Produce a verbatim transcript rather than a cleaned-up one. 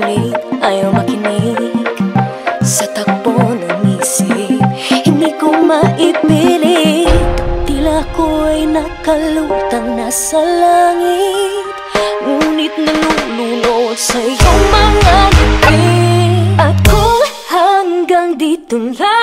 sulit, ayaw makinig sa takbo ng isip. Hindi ko maipilit, tila ko ay nakalutang nasa langit, ngunit nalulunod sa iyong mga ngiti. Ako hanggang dito lang.